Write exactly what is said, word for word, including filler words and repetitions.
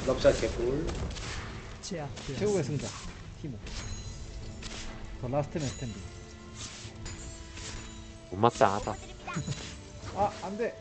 럽샷 개꿀. 최고의 승자 티모. 더 라스트 맨 스탠딩. 못마땅하다. 아 안돼.